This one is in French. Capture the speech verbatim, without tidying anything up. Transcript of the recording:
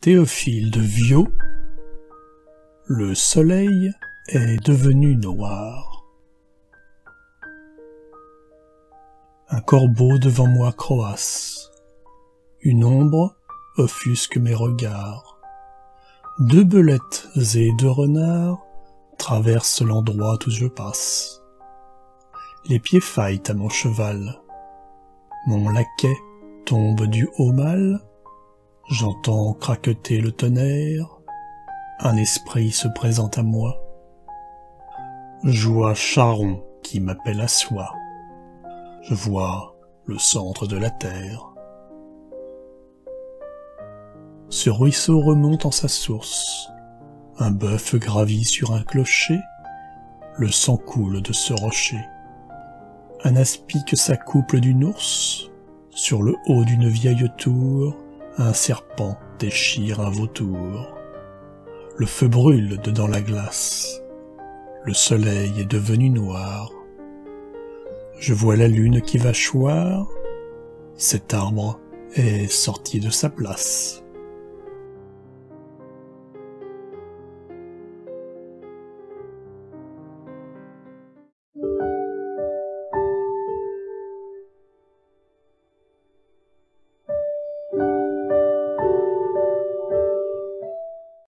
Théophile de Viau, le soleil est devenu noir. Un corbeau devant moi croasse, une ombre offusque mes regards. Deux belettes et deux renards traversent l'endroit où je passe. Les pieds faillent à mon cheval, mon laquais tombe du haut mal, j'entends craqueter le tonnerre, un esprit se présente à moi. Je vois Charon qui m'appelle à soi, je vois le centre de la terre. Ce ruisseau remonte en sa source, un bœuf gravit sur un clocher, le sang coule de ce rocher. Un aspic s'accouple d'une ours, sur le haut d'une vieille tour, un serpent déchire un vautour. Le feu brûle dedans la glace, le soleil est devenu noir. Je vois la lune qui va choir, cet arbre est sorti de sa place.